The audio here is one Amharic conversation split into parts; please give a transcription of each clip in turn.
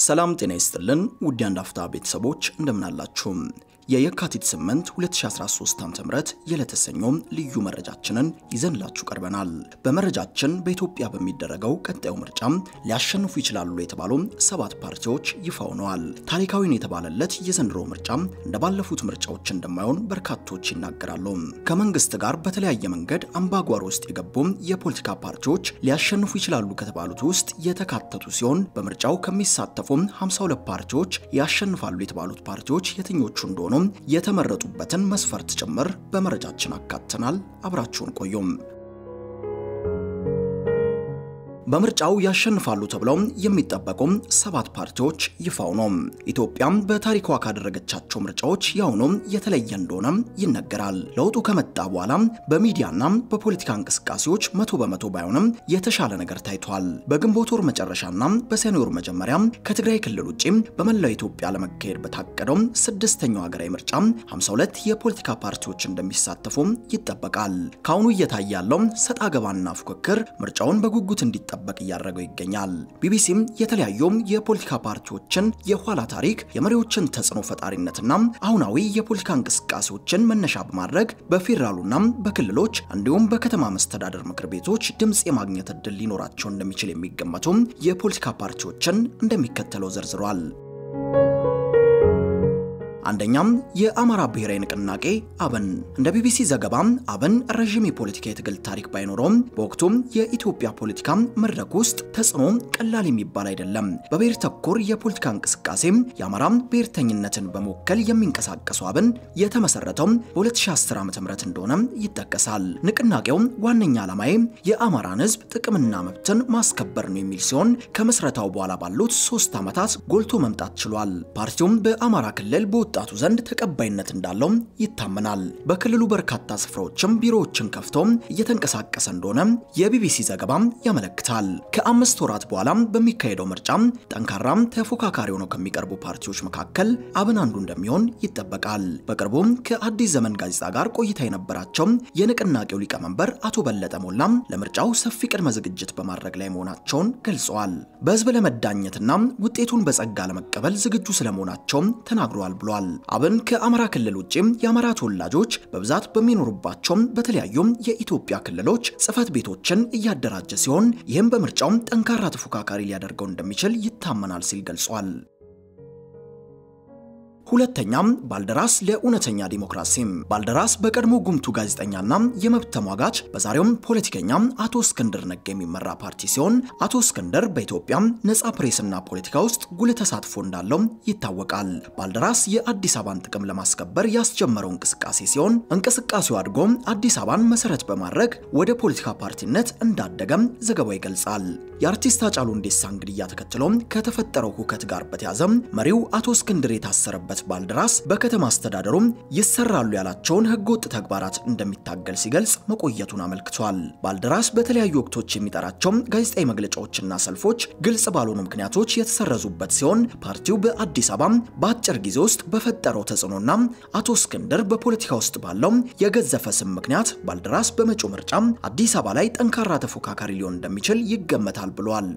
ሰላም ጤና ይስጥልን ውድ አንዳፍታ ቤተሰቦች እንደምን አላችሁ የየካቲት 8 2013 ዓ.ም የለተሰኞም ልዩ መረጃችንን ይዘንላችሁ ቀርበናል በመረጃችን በኢትዮጵያ በሚደረገው ቀጣዩ ምርጫ ሊያሸንፉ ይችላሉ የተባሉ 7 ፓርቲዎች ይፋ ሆነዋል ታሪካዊን የተባለለት የዘንድሮ ምርጫ እንደባለፉት ምርጫዎች እንደማይሆን በርካቶች ይናገራሉ ከመንግስት ጋር በተለያየ መንገድ አምባጓሮ ውስጥ የገቡ የፖለቲካ ፓርቲዎች ሊያሸንፉ ይችላሉ ከተባሉት ውስጥ የተካተቱ ሲሆን በምርጫው ከሚሳተፉ 52 ፓርቲዎች ያሸንፋሉ የተባሉት ፓርቲዎች የትኞቹ እንደሆኑ የተመረጡበትን መስፈርት ጭምር በመረጃችን አካተናል አብራችሁን ቆዩም በምርጫው ያሸንፋሉ ተብለው የሚጠበቁ 7 ፓርቲዎች ይፋው ነው ኢትዮጵያም በታሪኳ ካደረገቻቸው ምርጫዎች ያውኑ የተለየ እንደሆነ ይነገራል ለውጡ ከመጣ በኋላ በሚዲያና በፖለቲካ እንቅስቃሴዎች 100% ባይሆንም የተሻለ ነገር ታይቷል በግንቦት ወር መጨረሻና በሰኔ ወር መጀመሪያ ከትግራይ ክልል ውጪ በመላው ኢትዮጵያ ለመካሄድ በታቀደው 6ኛው ሀገራዊ ምርጫ 52 የፖለቲካ ፓርቲዎች እንደሚሳተፉ ይጠበቃል ካሁኑ እየታየ ያለው ሰጣ ገባና ፉክክር ምርጫውን በጉጉት እንዲጠበቅ ያደረገው ይገኛል ቢቢሲም የተለያዩ የፖለቲካ ፓርቲዎችን የኋላ ታሪክ የመሪዎችን ተጽዕኖ ፈጣሪነትና አሁናዊ የፖለቲካ እንቅስቃሴዎችን መነሻ በማድረግ በፌደራሉና በክልሎች እንዲሁም በከተማ መስተዳደር ምክር ቤቶች ድምጽ የማግኘት እድል ሊኖራቸው እንደሚችል የሚገመቱ የፖለቲካ ፓርቲዎችን እንደሚከተለው ዘርዝሯል አንደኛም የአማራ ብሔራዊ ንቅናቄ አብን እንደ ቢቢሲ ዘገባ አብን ረጅም የፖለቲካ የትግል ታሪክ ባይኖርም በወቅቱ የኢትዮጵያ ፖለቲካ መድረክ ውስጥ ተጽዕኖ ቀላል የሚባል አይደለም በብሔር ተኮር የፖለቲካ እንቅስቃሴ የአማራ ብሔርተኝነትን በመወከል የሚንቀሳቀሱ አብን የተመሰረተው በ2010 ዓ.ም እንደሆነ ይጠቀሳል ንቅናቄው ዋነኛ ዓላማዬ የአማራን ህዝብ ጥቅምና መብትን ማስከበር ነው የሚል ሲሆን ከመስረታው በኋላ ባሉት 3 ዓመታት ጎልቶ መምጣት ችሏል ፓርቲው በአማራ ክልል ወጣቱ ዘንድ ተቀባይነት እንዳለው ይታመናል በክልሉ በርካታ ስፍራዎችም ቢሮዎችን ከፍቶ እየተንቀሳቀሰ እንደሆነ የቢቢሲ ዘገባ ያመለክታል ከ5 ወራት በኋላ በሚካሄደው ምርጫ ጠንካራ ተፎካካሪ ሆነው ከሚቀርቡ ፓርቲዎች መካከል አብን አንዱ እንደሚሆን ይጠበቃል በቅርቡ ከአዲስ ዘመን ጋዜጣ ጋር ቆይታ የነበራቸው የንቅናቄው ሊቀመንበር አቶ በለጠ ሞላ ለምርጫው ሰፊ ቅድመ ዝግጅት በማድረግ ላይ መሆናቸውን ገልጸዋል በህዝብ ለመዳኘትና ውጤቱን በጸጋ ለመቀበል ዝግጁ ስለመሆናቸው ተናግረዋል ብሏል አብን ከአማራ ክልል ውጪ የአማራ ተወላጆች በብዛት በሚኖሩባቸው በተለያዩ የኢትዮጵያ ክልሎች ጽፈት ቤቶችን እያደራጀ ሲሆን ይህም በምርጫው ጠንካራ ተፎካካሪ ሊያደርገው እንደሚችል ይታመናል ሲል ገልጿል ሁለተኛም ባልደራስ ለኡነተኛ ዲሞክራሲ ባልደራስ በቀድሞ ጉምቱ ጋዜጠኛና የመብት ተሟጋች በዛሬው ፖለቲከኛ አቶ እስክንድር ነጋ የሚመራ ፓርቲ ሲሆን አቶ እስክንድር በኢትዮጵያ ነፃ ፕሬስና ፖለቲካ ውስጥ ጉልህ ተሳትፎ እንዳለው ይታወቃል ባልደራስ የአዲስ አበባን ጥቅም ለማስከበር ያስጀመረው እንቅስቃሴ ሲሆን እንቅስቃሴው አድጎ አዲስ አበባን መሰረት በማድረግ ወደ ፖለቲካ ፓርቲነት እንዳደገም ዘገባው ይገልጻል የአርቲስት አጫሉ ሁንዴሳን ግድያ ተከትሎ ከተፈጠረው ሁከት ጋር በተያያዘ መሪው አቶ እስክንድር የታሰረበት ባልደራስ በከተማ አስተዳደሩ ይሰራሉ ያላቸውን ህገወጥ ተግባራት እንደሚታገል ሲገልጽ መቆየቱን አመልክቷል ባልደራስ በተለያዩ ወቅቶች የሚጠራቸው ጋዜጣዊ መግለጫዎችና ሰልፎች ግልጽ ባልሆኑ ምክንያቶች የተሰረዙበት ሲሆን ፓርቲው በአዲስ አበባ በአጭር ጊዜ ውስጥ በፈጠረው ተጽዕኖና አቶ እስክንድር በፖለቲካ ውስጥ ባለው የገዘፈ ስም ምክንያት ባልደራስ በመጪው ምርጫ አዲስ አበባ ላይ ጠንካራ ተፎካካሪ ሊሆን እንደሚችል ይገመታል ብሏል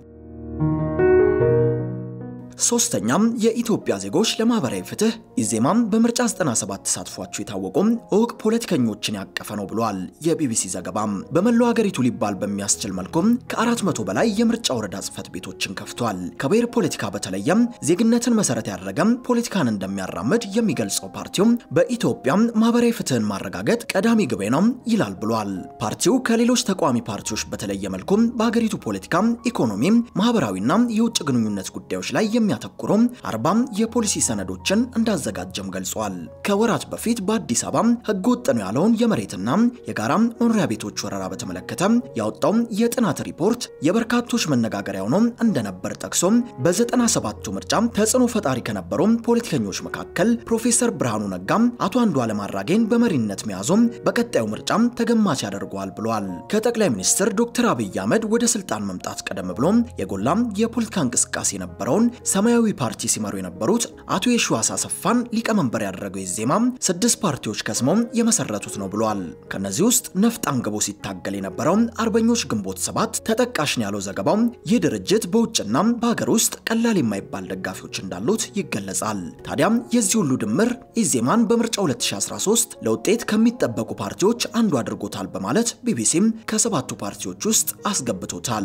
ሶስተኛም የኢትዮጵያ ዜጎች ለማህበራዊ ፍትህ ኢዜማም በምርጫ 97 ተሳትፏቸው የታወቁ ኦቅ ፖለቲከኞችን ያቀፈ ነው ብሏል የቢቢሲ ዘገባም በመላው ሀገሪቱ ሊባል በሚያስችል መልኩ ከ400 በላይ የምርጫ ወረዳ ጽፈት ቤቶችን ከፍቷል ከብሔር ፖለቲካ በተለየም ዜግነትን መሰረት ያደረገም ፖለቲካን እንደሚያራምድ የሚገልጸው ፓርቲው በኢትዮጵያ ማህበራዊ ፍትህን ማረጋገጥ ቀዳሚ ግቤ ነው ይላል ብሏል ፓርቲው ከሌሎች ተቋሚ ፓርቲዎች በተለየ መልኩ በሀገሪቱ ፖለቲካ ኢኮኖሚ ማህበራዊና የውጭ ግንኙነት ጉዳዮች ላይ የሚያተኩረው 40 የፖሊሲ ሰነዶችን እንዳዘጋጀም ገልጿል ከወራት በፊት በአዲስ አበባ ህገወጥ ነው ያለውን የመሬትና የጋራ መኖሪያ ቤቶች ወረራ በተመለከተ ያወጣው የጥናት ሪፖርት የበርካቶች መነጋገሪያ ሆኖ እንደነበር ጠቅሶ በ97ቱ ምርጫ ተጽዕኖ ፈጣሪ ከነበሩ ፖለቲከኞች መካከል ፕሮፌሰር ብርሃኑ ነጋ አቶ አንዱዓለም አራጌን በመሪነት መያዙ በቀጣዩ ምርጫ ተገማች ያደርገዋል ብሏል ከጠቅላይ ሚኒስትር ዶክተር አብይ አህመድ ወደ ስልጣን መምጣት ቀደም ብሎ የጎላም የፖለቲካ እንቅስቃሴ የነበረውን ሰማያዊ ፓርቲ ሲመሩ የነበሩት አቶ የሺዋስ አሰፋን ሊቀመንበር ያደረገው ኢዜማ 6 ፓርቲዎች ከስመው የመሰረቱት ነው ብሏል። ከነዚህ ውስጥ ነፍጥ አንግቦ ሲታገል የነበረው አርበኞች ግንቦት 7 ተጠቃሽ ነው ያለው ዘገባው ይህ ድርጅት በውጭና በሀገር ውስጥ ቀላል የማይባል ደጋፊዎች እንዳሉት ይገለጻል። ታዲያም የዚህ ሁሉ ድምር ኢዜማን በምርጫው 2013 ለውጤት ከሚጠበቁ ፓርቲዎች አንዱ አድርጎታል በማለት ቢቢሲም ከ7ቱ ፓርቲዎች ውስጥ አስገብቶታል።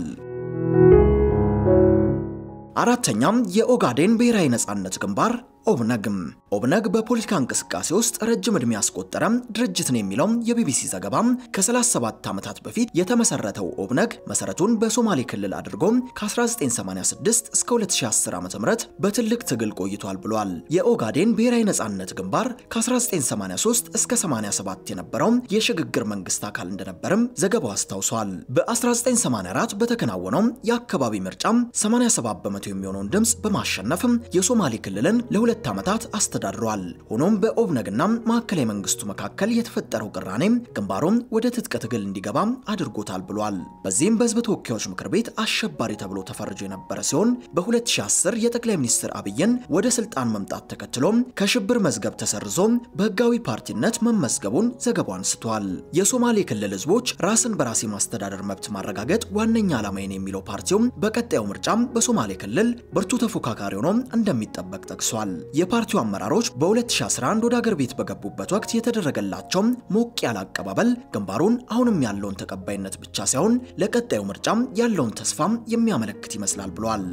አራተኛም የኦጋዴን ብሔራዊ ነጻነት ግንባር ኦብነግ በፖለቲካ እንቅስቃሴ ውስጥ ረጅም ዕድሜ ያስቆጠረ ድርጅት ነው የሚለው የቢቢሲ ዘገባ ከ37 ዓመታት በፊት የተመሰረተው ኦብነግ መሰረቱን በሶማሌ ክልል አድርጎ ከ1986 እስከ 2010 ዓ.ም በትልቅ ትግል ቆይቷል ብሏል። የኦጋዴን ብሔራዊ ነጻነት ግንባር ከ1983 እስከ 87 የነበረው የሽግግር መንግስት አካል እንደነበርም ዘገባው አስታውሷል። በ1984 በተከናወነው የአካባቢ ምርጫ 87 በመቶ የሚሆነውን ድምጽ በማሸነፍ የሶማሌ ክልልን ለ2 ዓመታት አስተዳድሯል። ሆኖም በኦብነግና ማዕከላዊ መንግስቱ መካከል የተፈጠረው ቅራኔ ግንባሩን ወደ ትጥቅ ትግል እንዲገባ አድርጎታል ብሏል። በዚህም በህዝብ ተወካዮች ምክር ቤት አሸባሪ ተብሎ ተፈርጆ የነበረ ሲሆን በ2010 የጠቅላይ ሚኒስትር አብይን ወደ ስልጣን መምጣት ተከትሎ ከሽብር መዝገብ ተሰርዞ በህጋዊ ፓርቲነት መመዝገቡን ዘገባው አንስቷል። የሶማሌ ክልል ህዝቦች ራስን በራስ ማስተዳደር መብት ማረጋገጥ ዋነኛ ዓላማዬ ነው የሚለው ፓርቲው በቀጣዩ ምርጫ በሶማሌ ክልል ብርቱ ተፎካካሪ ሆኖ እንደሚጠበቅ ጠቅሷል። የፓርቲው አመራሮች በ2011 ወደ ሀገር ቤት በገቡበት ወቅት የተደረገላቸው ሞቅ ያለ አቀባበል ግንባሩን አሁንም ያለውን ተቀባይነት ብቻ ሳይሆን ለቀጣዩ ምርጫ ያለውን ተስፋ የሚያመለክት ይመስላል ብሏል።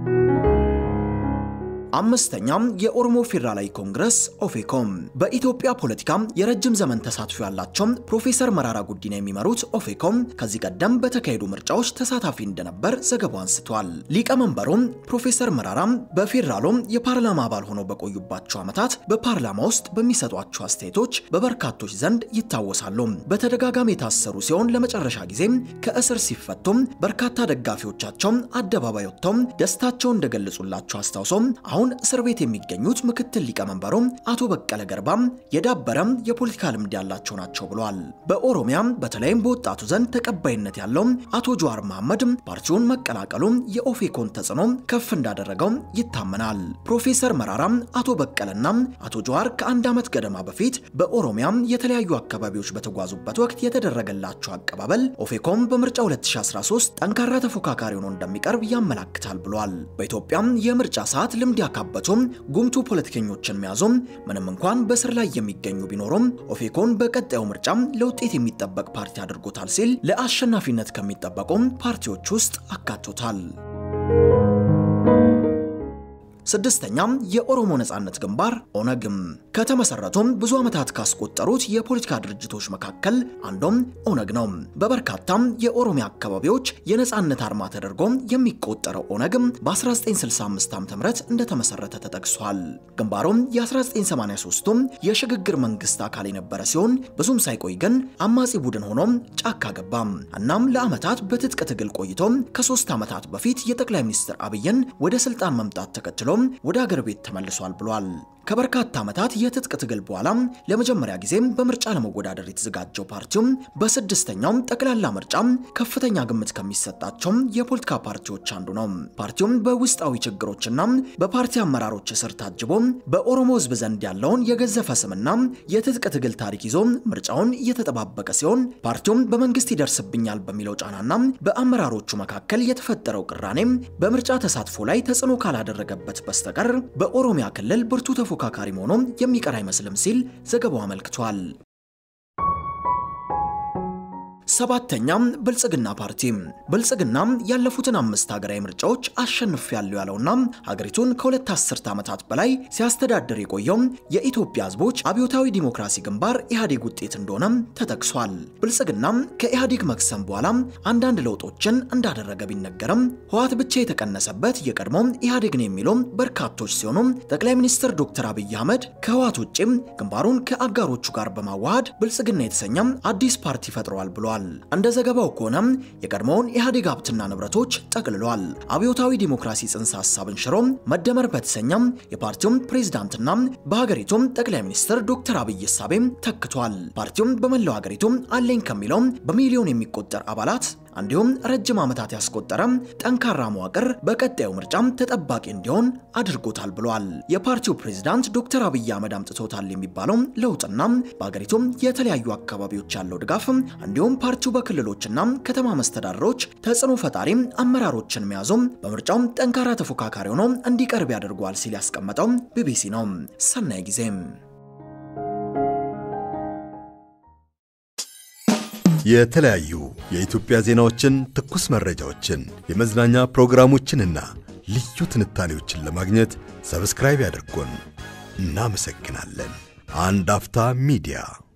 አምስተኛም የኦሮሞ ፌዴራላዊ ኮንግረስ ኦፌኮም በኢትዮጵያ ፖለቲካ የረጅም ዘመን ተሳትፎ ያላቸው ፕሮፌሰር መራራ ጉዲና የሚመሩት ኦፌኮም ከዚህ ቀደም በተካሄዱ ምርጫዎች ተሳታፊ እንደነበር ዘገባው አንስቷል። ሊቀመንበሩም ፕሮፌሰር መራራ በፌዴራሉ የፓርላማ አባል ሆነው በቆዩባቸው ዓመታት በፓርላማ ውስጥ በሚሰጧቸው አስተያየቶች በበርካቶች ዘንድ ይታወሳሉ። በተደጋጋሚ የታሰሩ ሲሆን ለመጨረሻ ጊዜ ከእስር ሲፈቱም በርካታ ደጋፊዎቻቸው አደባባይ ወጥተው ደስታቸውን እንደገለጹላቸው አስታውሰው አሁን እስር ቤት የሚገኙት ምክትል ሊቀመንበሩ አቶ በቀለ ገርባ የዳበረ የፖለቲካ ልምድ ያላቸው ናቸው ብለዋል። በኦሮሚያ በተለይም በወጣቱ ዘንድ ተቀባይነት ያለው አቶ ጀዋር መሐመድ ፓርቲውን መቀላቀሉ የኦፌኮን ተጽዕኖ ከፍ እንዳደረገው ይታመናል። ፕሮፌሰር መራራ አቶ በቀለና አቶ ጀዋር ከአንድ ዓመት ገደማ በፊት በኦሮሚያ የተለያዩ አካባቢዎች በተጓዙበት ወቅት የተደረገላቸው አቀባበል ኦፌኮም በምርጫ 2013 ጠንካራ ተፎካካሪ ሆኖ እንደሚቀርብ ያመለክታል ብሏል። በኢትዮጵያ የምርጫ ሰዓት ልምድ ያካበቱም ጉምቱ ፖለቲከኞችን መያዙም ምንም እንኳን በስር ላይ የሚገኙ ቢኖሩም ኦፌኮን በቀጣዩ ምርጫ ለውጤት የሚጠበቅ ፓርቲ አድርጎታል ሲል ለአሸናፊነት ከሚጠበቁ ፓርቲዎች ውስጥ አካቶታል። ስድስተኛም የኦሮሞ ነጻነት ግንባር ኦነግም ከተመሰረቱም ብዙ ዓመታት ካስቆጠሩት የፖለቲካ ድርጅቶች መካከል አንዱም ኦነግ ነው። በበርካታም የኦሮሚያ አካባቢዎች የነጻነት አርማ ተደርጎ የሚቆጠረው ኦነግም በ1965 ዓ.ም እንደተመሰረተ ተጠቅሷል። ግንባሩም የ1983 የሽግግር መንግስት አካል የነበረ ሲሆን ብዙም ሳይቆይ ግን አማጺ ቡድን ሆኖ ጫካ ገባ። እናም ለዓመታት በትጥቅ ትግል ቆይቶ ከ3 ዓመታት በፊት የጠቅላይ ሚኒስትር አብይን ወደ ስልጣን መምጣት ተከትሎ ወደ ሀገር ቤት ተመልሷል ብሏል። ከበርካታ ዓመታት የትጥቅ ትግል በኋላ ለመጀመሪያ ጊዜ በምርጫ ለመወዳደር የተዘጋጀው ፓርቲው በስድስተኛው ጠቅላላ ምርጫ ከፍተኛ ግምት ከሚሰጣቸው የፖለቲካ ፓርቲዎች አንዱ ነው። ፓርቲው በውስጣዊ ችግሮችና በፓርቲ አመራሮች ስር ታጅቦ በኦሮሞ ህዝብ ዘንድ ያለውን የገዘፈ ስምና የትጥቅ ትግል ታሪክ ይዞ ምርጫውን እየተጠባበቀ ሲሆን ፓርቲው በመንግስት ይደርስብኛል በሚለው ጫናና በአመራሮቹ መካከል የተፈጠረው ቅራኔ በምርጫ ተሳትፎ ላይ ተጽዕኖ ካላደረገበት በስተቀር በኦሮሚያ ክልል ብርቱ ተፎካካሪ ሆኖ የሚቀር አይመስልም ሲል ዘገባው አመልክቷል። ሰባተኛም ብልጽግና ፓርቲ ብልጽግና ያለፉትን 5 ሀገራዊ ምርጫዎች አሸንፏል ያለውና ሀገሪቱን ከሁለት አስርት ዓመታት በላይ ሲያስተዳድር የቆየው የኢትዮጵያ ህዝቦች አብዮታዊ ዲሞክራሲ ግንባር ኢህአዴግ ውጤት እንደሆነ ተጠቅሷል። ብልጽግና ከኢህአዴግ መክሰም በኋላ አንዳንድ ለውጦችን እንዳደረገ ቢነገርም ህወሓት ብቻ የተቀነሰበት የቀድሞ ኢህአዴግ ነው የሚለው በርካቶች ሲሆኑ ጠቅላይ ሚኒስትር ዶክተር አብይ አህመድ ከህወሓት ውጪ ግንባሩን ከአጋሮቹ ጋር በማዋሃድ ብልጽግና የተሰኘ አዲስ ፓርቲ ፈጥሯል ብሏል። እንደ ዘገባው ከሆነ የቀድሞውን ኢህአዴግ ሀብትና ንብረቶች ጠቅልሏል። አብዮታዊ ዲሞክራሲ ጽንሰ ሐሳብን ሽሮ መደመር በተሰኘም የፓርቲው ፕሬዝዳንትና በሀገሪቱ ጠቅላይ ሚኒስትር ዶክተር አብይ ሳቤም ተክቷል። ፓርቲው በመላው ሀገሪቱ አለኝ ከሚለው በሚሊዮን የሚቆጠር አባላት እንዲሁም ረጅም ዓመታት ያስቆጠረ ጠንካራ መዋቅር በቀጣዩ ምርጫም ተጠባቂ እንዲሆን አድርጎታል ብሏል። የፓርቲው ፕሬዝዳንት ዶክተር አብይ አህመድ አምጥቶታል የሚባለው ለውጥና በአገሪቱ የተለያዩ አካባቢዎች ያለው ድጋፍ እንዲሁም ፓርቲው በክልሎችና ከተማ መስተዳድሮች ተጽዕኖ ፈጣሪ አመራሮችን መያዙ በምርጫው ጠንካራ ተፎካካሪ ሆኖ እንዲቀርብ ያደርጓል ሲል ያስቀመጠው ቢቢሲ ነው። ሰናይ ጊዜ። የተለያዩ የኢትዮጵያ ዜናዎችን፣ ትኩስ መረጃዎችን፣ የመዝናኛ ፕሮግራሞችንና ልዩ ትንታኔዎችን ለማግኘት ሰብስክራይብ ያድርጉን። እናመሰግናለን። አንዳፍታ ሚዲያ